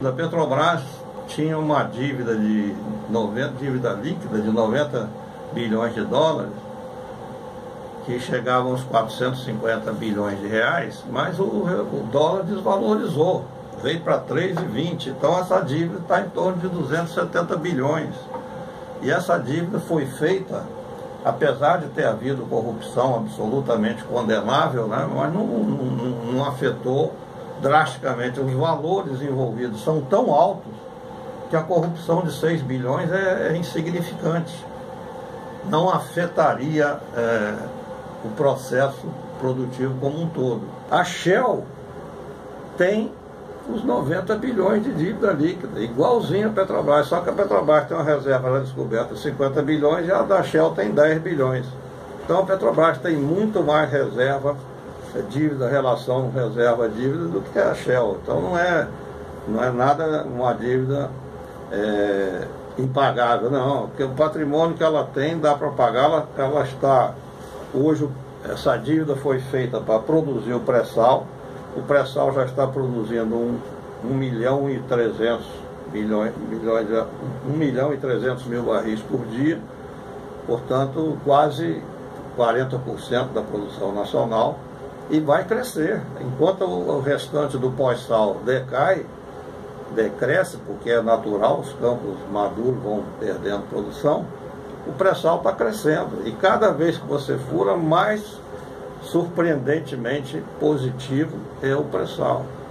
A Petrobras tinha uma dívida dívida líquida de 90 bilhões de dólares, que chegava aos 450 bilhões de reais, mas o dólar desvalorizou, veio para 3,20, então essa dívida está em torno de 270 bilhões. E essa dívida foi feita, apesar de ter havido corrupção absolutamente condenável, né, mas não afetou drasticamente. Os valores envolvidos são tão altos que a corrupção de 6 bilhões é insignificante. Não afetaria o processo produtivo como um todo. A Shell tem os 90 bilhões de dívida líquida, igualzinho a Petrobras, só que a Petrobras tem uma reserva já descoberta de 50 bilhões e a da Shell tem 10 bilhões. Então a Petrobras tem muito mais reserva, dívida, relação reserva-dívida do que a Shell. Então não é nada uma dívida impagável, não, porque o patrimônio que ela tem dá para pagar, ela está, hoje essa dívida foi feita para produzir o pré-sal. O pré-sal já está produzindo 1 milhão e 300 mil barris por dia, portanto quase 40% da produção nacional, e vai crescer. Enquanto o restante do pós-sal decresce, porque é natural, os campos maduros vão perdendo produção, o pré-sal está crescendo, e cada vez que você fura, mais surpreendentemente positivo é o pré-sal.